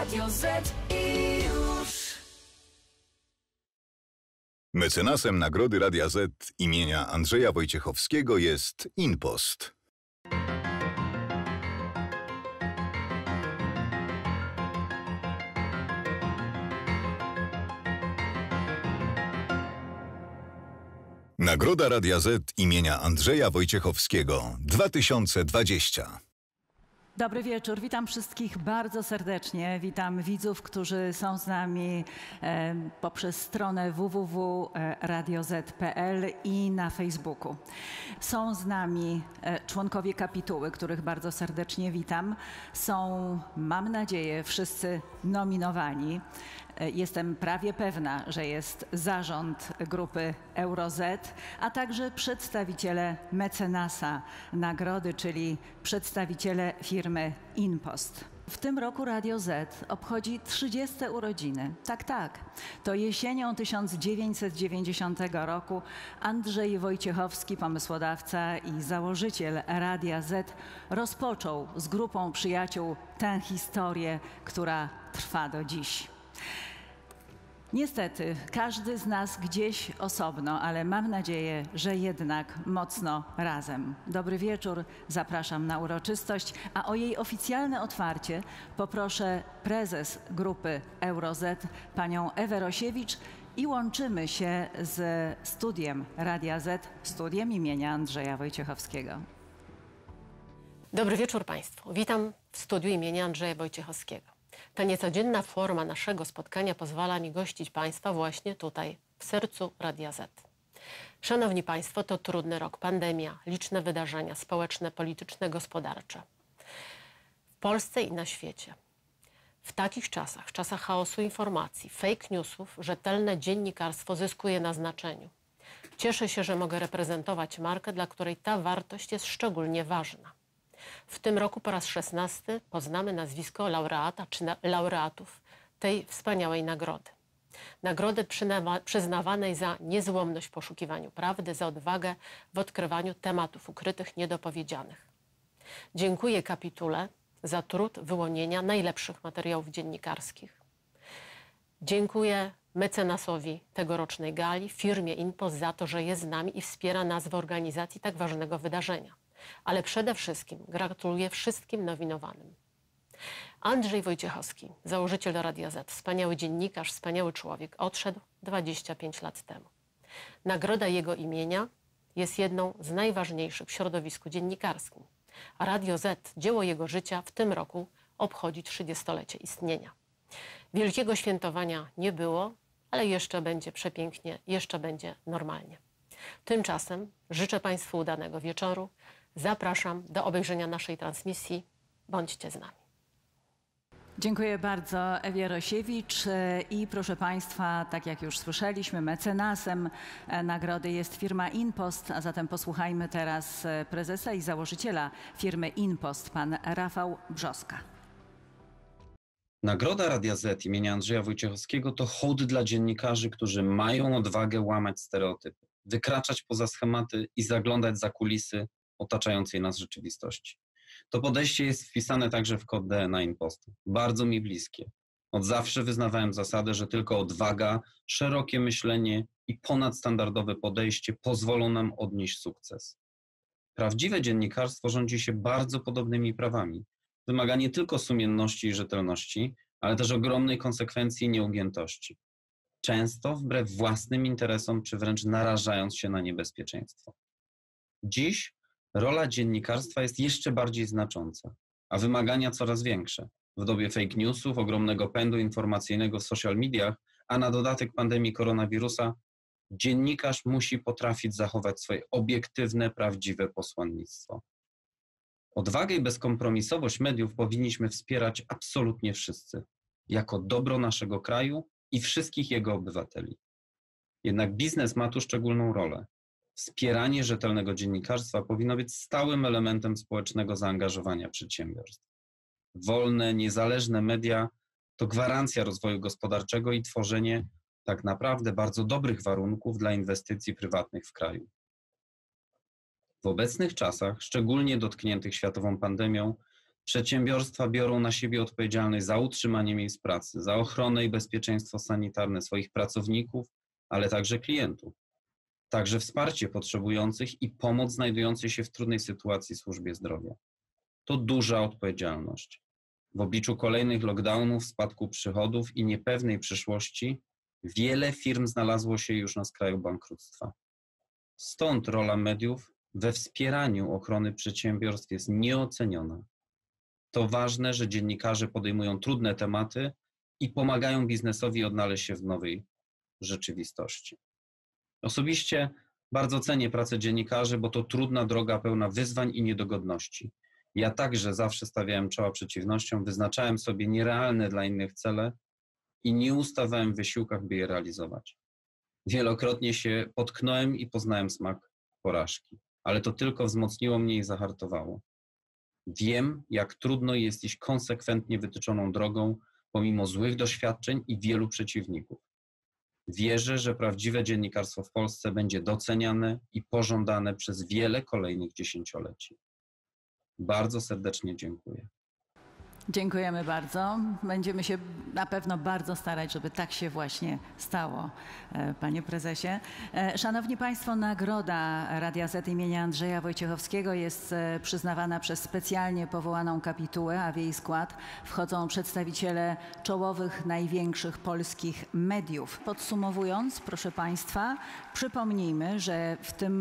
Radio Z i już. Mecenasem Nagrody Radia Z imienia Andrzeja Wojciechowskiego jest InPost. Nagroda Radia Z imienia Andrzeja Wojciechowskiego 2020. Dobry wieczór, witam wszystkich bardzo serdecznie. Witam widzów, którzy są z nami poprzez stronę www.radioz.pl i na Facebooku. Są z nami członkowie kapituły, których bardzo serdecznie witam. Są, mam nadzieję, wszyscy nominowani. Jestem prawie pewna, że jest zarząd grupy EuroZ, a także przedstawiciele mecenasa nagrody, czyli przedstawiciele firmy InPost. W tym roku Radio Z obchodzi 30. urodziny. Tak. To jesienią 1990 roku Andrzej Wojciechowski, pomysłodawca i założyciel Radia Z, rozpoczął z grupą przyjaciół tę historię, która trwa do dziś. Niestety, każdy z nas gdzieś osobno, ale mam nadzieję, że jednak mocno razem. Dobry wieczór, zapraszam na uroczystość, a o jej oficjalne otwarcie poproszę prezes grupy EuroZ, panią Ewę Rosiewicz, i łączymy się z studiem Radia Z, studiem imienia Andrzeja Wojciechowskiego. Dobry wieczór Państwu. Witam w studiu imienia Andrzeja Wojciechowskiego. Ta niecodzienna forma naszego spotkania pozwala mi gościć Państwa właśnie tutaj, w sercu Radia Z. Szanowni Państwo, to trudny rok. Pandemia, liczne wydarzenia społeczne, polityczne, gospodarcze. W Polsce i na świecie. W takich czasach, czasach chaosu informacji, fake newsów, rzetelne dziennikarstwo zyskuje na znaczeniu. Cieszę się, że mogę reprezentować markę, dla której ta wartość jest szczególnie ważna. W tym roku po raz 16 poznamy nazwisko laureata czy laureatów tej wspaniałej nagrody. Nagrody przyznawanej za niezłomność w poszukiwaniu prawdy, za odwagę w odkrywaniu tematów ukrytych, niedopowiedzianych. Dziękuję kapitule za trud wyłonienia najlepszych materiałów dziennikarskich. Dziękuję mecenasowi tegorocznej gali, firmie InPost, za to, że jest z nami i wspiera nas w organizacji tak ważnego wydarzenia. Ale przede wszystkim gratuluję wszystkim nominowanym. Andrzej Wojciechowski, założyciel Radia Z, wspaniały dziennikarz, wspaniały człowiek, odszedł 25 lat temu. Nagroda jego imienia jest jedną z najważniejszych w środowisku dziennikarskim. A Radio Z, dzieło jego życia, w tym roku obchodzi 30-lecie istnienia. Wielkiego świętowania nie było, ale jeszcze będzie przepięknie, jeszcze będzie normalnie. Tymczasem życzę Państwu udanego wieczoru. Zapraszam do obejrzenia naszej transmisji. Bądźcie z nami. Dziękuję bardzo Ewie Rosiewicz i proszę Państwa, tak jak już słyszeliśmy, mecenasem nagrody jest firma InPost, a zatem posłuchajmy teraz prezesa i założyciela firmy InPost, pan Rafał Brzoska. Nagroda Radia Z imienia Andrzeja Wojciechowskiego to hołd dla dziennikarzy, którzy mają odwagę łamać stereotypy, wykraczać poza schematy i zaglądać za kulisy otaczającej nas rzeczywistości. To podejście jest wpisane także w kod DNA InPostu. Bardzo mi bliskie. Od zawsze wyznawałem zasadę, że tylko odwaga, szerokie myślenie i ponadstandardowe podejście pozwolą nam odnieść sukces. Prawdziwe dziennikarstwo rządzi się bardzo podobnymi prawami. Wymaga nie tylko sumienności i rzetelności, ale też ogromnej konsekwencji i nieugiętości. Często wbrew własnym interesom, czy wręcz narażając się na niebezpieczeństwo. Dziś rola dziennikarstwa jest jeszcze bardziej znacząca, a wymagania coraz większe. W dobie fake newsów, ogromnego pędu informacyjnego w social mediach, a na dodatek pandemii koronawirusa, dziennikarz musi potrafić zachować swoje obiektywne, prawdziwe posłannictwo. Odwagę i bezkompromisowość mediów powinniśmy wspierać absolutnie wszyscy, jako dobro naszego kraju i wszystkich jego obywateli. Jednak biznes ma tu szczególną rolę. Wspieranie rzetelnego dziennikarstwa powinno być stałym elementem społecznego zaangażowania przedsiębiorstw. Wolne, niezależne media to gwarancja rozwoju gospodarczego i tworzenie tak naprawdę bardzo dobrych warunków dla inwestycji prywatnych w kraju. W obecnych czasach, szczególnie dotkniętych światową pandemią, Przedsiębiorstwa biorą na siebie odpowiedzialność za utrzymanie miejsc pracy, za ochronę i bezpieczeństwo sanitarne swoich pracowników, ale także klientów. Także wsparcie potrzebujących i pomoc znajdującej się w trudnej sytuacji służbie zdrowia. To duża odpowiedzialność. W obliczu kolejnych lockdownów, spadku przychodów i niepewnej przyszłości wiele firm znalazło się już na skraju bankructwa. Stąd rola mediów we wspieraniu ochrony przedsiębiorstw jest nieoceniona. To ważne, że dziennikarze podejmują trudne tematy i pomagają biznesowi odnaleźć się w nowej rzeczywistości. Osobiście bardzo cenię pracę dziennikarzy, bo to trudna droga pełna wyzwań i niedogodności. Ja także zawsze stawiałem czoła przeciwnościom, wyznaczałem sobie nierealne dla innych cele i nie ustawałem w wysiłkach, by je realizować. Wielokrotnie się potknąłem i poznałem smak porażki, ale to tylko wzmocniło mnie i zahartowało. Wiem, jak trudno jest iść konsekwentnie wytyczoną drogą, pomimo złych doświadczeń i wielu przeciwników. Wierzę, że prawdziwe dziennikarstwo w Polsce będzie doceniane i pożądane przez wiele kolejnych dziesięcioleci. Bardzo serdecznie dziękuję. Dziękujemy bardzo. Będziemy się na pewno bardzo starać, żeby tak się właśnie stało, panie prezesie. Szanowni państwo, nagroda Radia Z imienia Andrzeja Wojciechowskiego jest przyznawana przez specjalnie powołaną kapitułę, a w jej skład wchodzą przedstawiciele czołowych, największych polskich mediów. Podsumowując, proszę państwa, przypomnijmy, że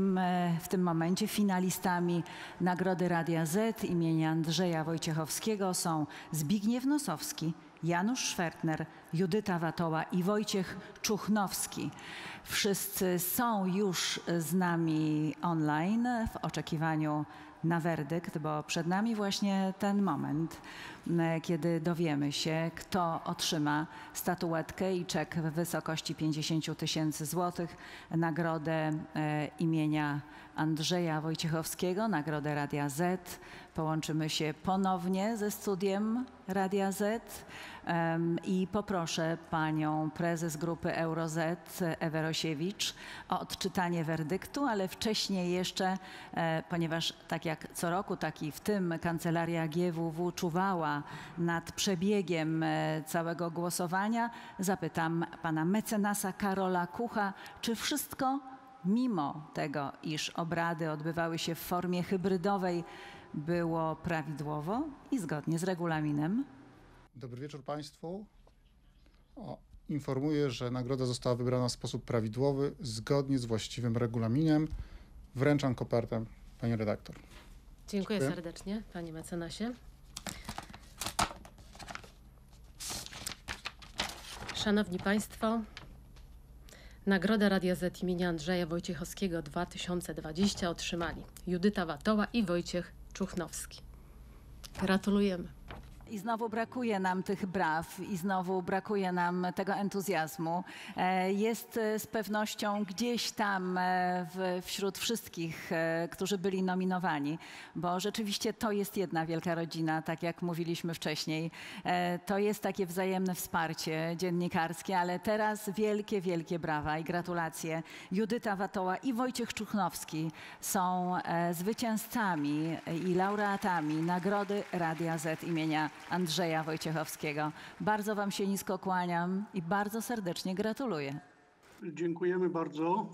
w tym momencie finalistami nagrody Radia Z imienia Andrzeja Wojciechowskiego są Zbigniew Nosowski, Janusz Szwertner, Judyta Watoła i Wojciech Czuchnowski. Wszyscy są już z nami online w oczekiwaniu na werdykt, bo przed nami właśnie ten moment, kiedy dowiemy się, kto otrzyma statuetkę i czek w wysokości 50 000 złotych, nagrodę imienia Andrzeja Wojciechowskiego, nagrodę Radia Z. Połączymy się ponownie ze studiem Radia Z i poproszę panią prezes grupy EuroZ Ewę Rosiewicz o odczytanie werdyktu, ale wcześniej jeszcze, ponieważ tak jak co roku, tak i w tym kancelaria GWW czuwała nad przebiegiem całego głosowania, zapytam pana mecenasa Karola Kucha, czy wszystko mimo tego, iż obrady odbywały się w formie hybrydowej, było prawidłowo i zgodnie z regulaminem? Dobry wieczór państwu. Informuję, że nagroda została wybrana w sposób prawidłowy, zgodnie z właściwym regulaminem. Wręczam kopertę pani redaktor. Dziękuję serdecznie, panie mecenasie. Szanowni państwo, nagrodę Radia Z imienia Andrzeja Wojciechowskiego 2020 otrzymali Judyta Watoła i Wojciech Czuchnowski. Gratulujemy. I znowu brakuje nam tych braw i znowu brakuje nam tego entuzjazmu. Jest z pewnością gdzieś tam wśród wszystkich, którzy byli nominowani, bo rzeczywiście to jest jedna wielka rodzina, tak jak mówiliśmy wcześniej. To jest takie wzajemne wsparcie dziennikarskie, ale teraz wielkie, wielkie brawa i gratulacje. Judyta Watoła i Wojciech Czuchnowski są zwycięzcami i laureatami nagrody Radia Z imienia Andrzeja Wojciechowskiego. Bardzo wam się nisko kłaniam i bardzo serdecznie gratuluję. Dziękujemy bardzo.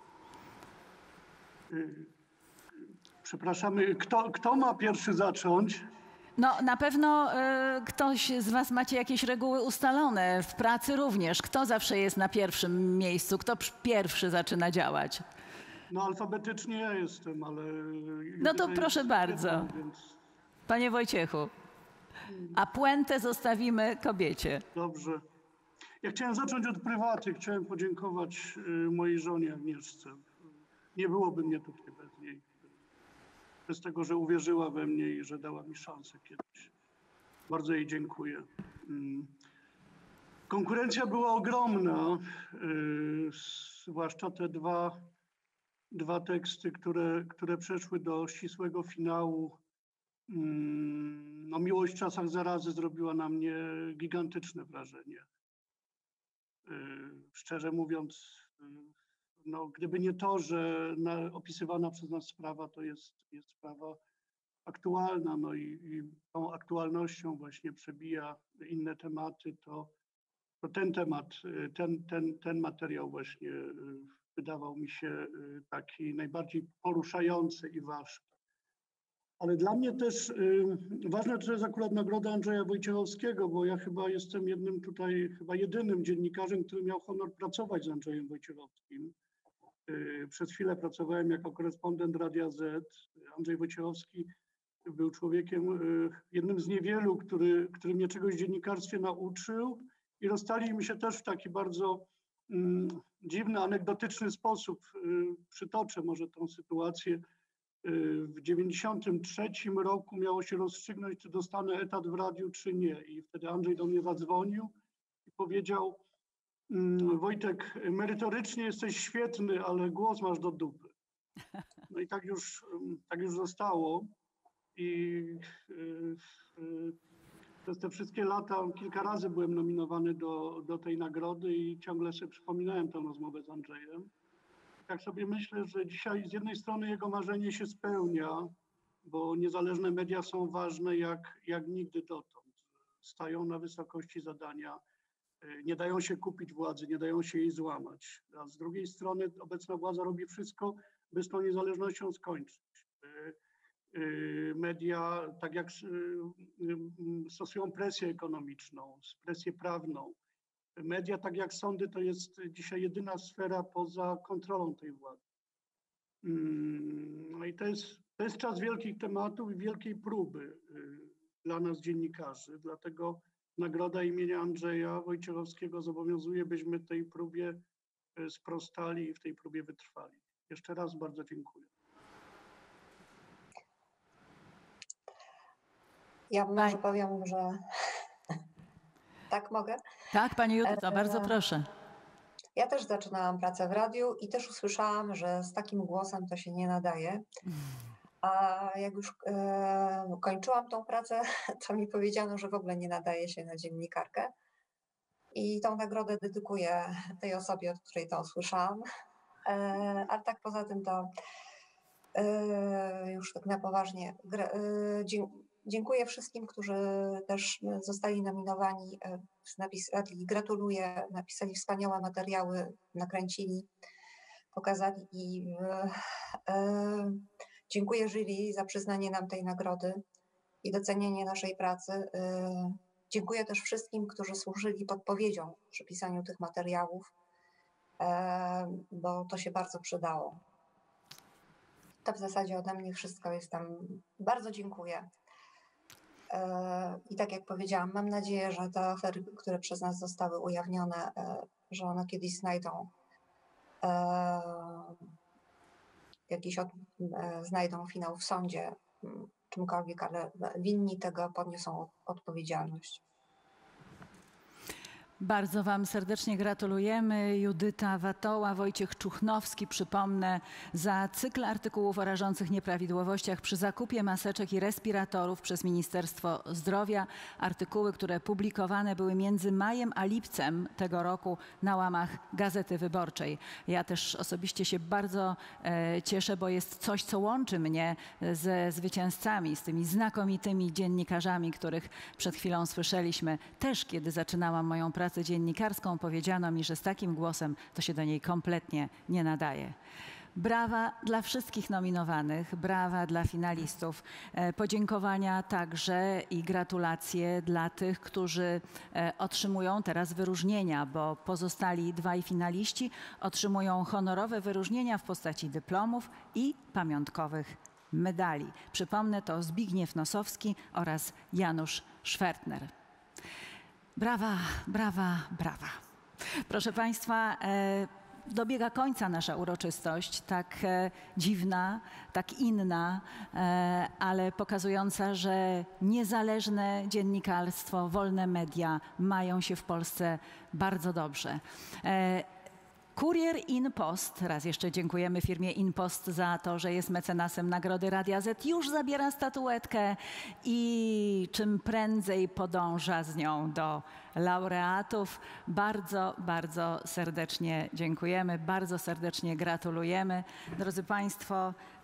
Przepraszamy, kto ma pierwszy zacząć? No na pewno ktoś z was macie jakieś reguły ustalone, w pracy również. Kto zawsze jest na pierwszym miejscu? Kto pierwszy zaczyna działać? No alfabetycznie ja jestem, ale... No to proszę bardzo. Panie Wojciechu. A puentę zostawimy kobiecie. Dobrze. Ja chciałem zacząć od prywaty. Chciałem podziękować mojej żonie Agnieszce. Nie byłoby mnie tutaj bez niej. Bez tego, że uwierzyła we mnie i że dała mi szansę kiedyś. Bardzo jej dziękuję. Konkurencja była ogromna. Zwłaszcza te dwa teksty, które przeszły do ścisłego finału. No, Miłość w czasach zarazy zrobiła na mnie gigantyczne wrażenie. Szczerze mówiąc, no, gdyby nie to, że opisywana przez nas sprawa to jest sprawa aktualna, no i tą aktualnością właśnie przebija inne tematy, to ten temat, ten materiał właśnie wydawał mi się taki najbardziej poruszający i ważki. Ale dla mnie też ważne to jest akurat nagroda Andrzeja Wojciechowskiego, bo ja chyba jestem jedynym dziennikarzem, który miał honor pracować z Andrzejem Wojciechowskim. Przez chwilę pracowałem jako korespondent Radia Z. Andrzej Wojciechowski był człowiekiem, jednym z niewielu, który mnie czegoś w dziennikarstwie nauczył i rozstaliśmy się też w taki bardzo dziwny, anegdotyczny sposób. Przytoczę może tą sytuację. W 1993 roku miało się rozstrzygnąć, czy dostanę etat w radiu, czy nie. I wtedy Andrzej do mnie zadzwonił i powiedział: Wojtek, merytorycznie jesteś świetny, ale głos masz do dupy. No i tak już zostało. I przez te wszystkie lata kilka razy byłem nominowany do tej nagrody i ciągle sobie przypominałem tę rozmowę z Andrzejem. Tak sobie myślę, że dzisiaj z jednej strony jego marzenie się spełnia, bo niezależne media są ważne jak nigdy dotąd. Stają na wysokości zadania, nie dają się kupić władzy, nie dają się jej złamać. A z drugiej strony obecna władza robi wszystko, by z tą niezależnością skończyć. Media, tak jak stosują presję ekonomiczną, presję prawną. Media, tak jak sądy, to jest dzisiaj jedyna sfera poza kontrolą tej władzy. No i to jest czas wielkich tematów i wielkiej próby dla nas dziennikarzy. Dlatego nagroda imienia Andrzeja Wojciechowskiego zobowiązuje, byśmy tej próbie sprostali i w tej próbie wytrwali. Jeszcze raz bardzo dziękuję. Ja może powiem, że... Tak, mogę? Tak, pani Judyto, bardzo proszę. Ja też zaczynałam pracę w radiu i też usłyszałam, że z takim głosem to się nie nadaje. A jak już kończyłam tą pracę, to mi powiedziano, że w ogóle nie nadaje się na dziennikarkę. I tą nagrodę dedykuję tej osobie, od której to usłyszałam. Ale tak poza tym to już tak na poważnie. Dziękuję wszystkim, którzy też zostali nominowani. Gratuluję, napisali wspaniałe materiały, nakręcili, pokazali i dziękuję jury za przyznanie nam tej nagrody i docenienie naszej pracy. Dziękuję też wszystkim, którzy służyli podpowiedzią przy pisaniu tych materiałów, bo to się bardzo przydało. To w zasadzie ode mnie wszystko. Bardzo dziękuję. I tak jak powiedziałam, mam nadzieję, że te afery, które przez nas zostały ujawnione, że one kiedyś znajdą finał w sądzie, czymkolwiek, ale winni tego poniosą odpowiedzialność. Bardzo wam serdecznie gratulujemy. Judyta Watoła, Wojciech Czuchnowski, przypomnę, za cykl artykułów o rażących nieprawidłowościach przy zakupie maseczek i respiratorów przez Ministerstwo Zdrowia. Artykuły, które publikowane były między majem a lipcem tego roku na łamach Gazety Wyborczej. Ja też osobiście się bardzo cieszę, bo jest coś, co łączy mnie ze zwycięzcami, z tymi znakomitymi dziennikarzami, których przed chwilą słyszeliśmy. Też kiedy zaczynałam moją pracę dziennikarską, powiedziano mi, że z takim głosem to się do niej kompletnie nie nadaje. Brawa dla wszystkich nominowanych, brawa dla finalistów. Podziękowania także i gratulacje dla tych, którzy otrzymują teraz wyróżnienia, bo pozostali dwaj finaliści otrzymują honorowe wyróżnienia w postaci dyplomów i pamiątkowych medali. Przypomnę, to Zbigniew Nosowski oraz Janusz Szwertner. Brawa, brawa, brawa. Proszę Państwa, dobiega końca nasza uroczystość, tak dziwna, tak inna, ale pokazująca, że niezależne dziennikarstwo, wolne media mają się w Polsce bardzo dobrze. Kurier InPost, raz jeszcze dziękujemy firmie InPost za to, że jest mecenasem Nagrody Radia Z, już zabiera statuetkę i czym prędzej podąża z nią do laureatów. Bardzo, bardzo serdecznie dziękujemy, bardzo serdecznie gratulujemy. Drodzy Państwo,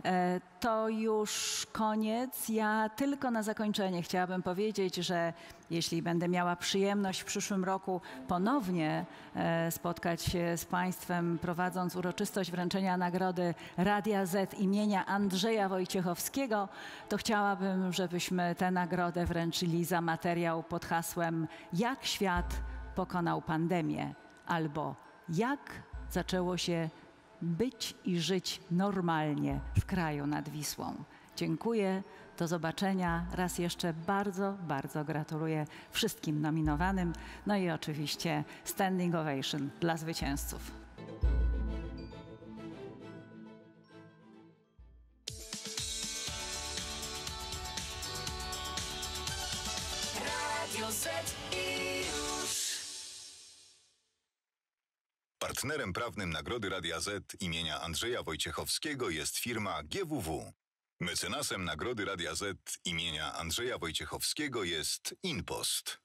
To już koniec. Ja tylko na zakończenie chciałabym powiedzieć, że jeśli będę miała przyjemność w przyszłym roku ponownie spotkać się z Państwem, prowadząc uroczystość wręczenia nagrody Radia Z imienia Andrzeja Wojciechowskiego, to chciałabym, żebyśmy tę nagrodę wręczyli za materiał pod hasłem „Jak świat pokonał pandemię” albo „Jak zaczęło się być i żyć normalnie w kraju nad Wisłą”. Dziękuję, do zobaczenia. Raz jeszcze bardzo, bardzo gratuluję wszystkim nominowanym. No i oczywiście standing ovation dla zwycięzców. Radio Z i już. Partnerem prawnym Nagrody Radia Z imienia Andrzeja Wojciechowskiego jest firma GWW. Mecenasem Nagrody Radia Z imienia Andrzeja Wojciechowskiego jest InPost.